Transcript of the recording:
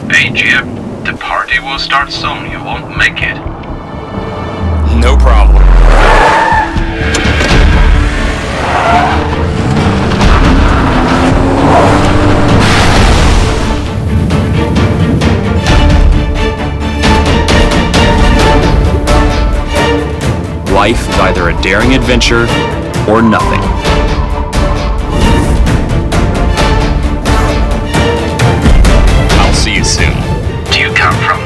Hey Jeb, the party will start soon. You won't make it. No problem. Life is either a daring adventure or nothing. I'll see you soon. Do you come from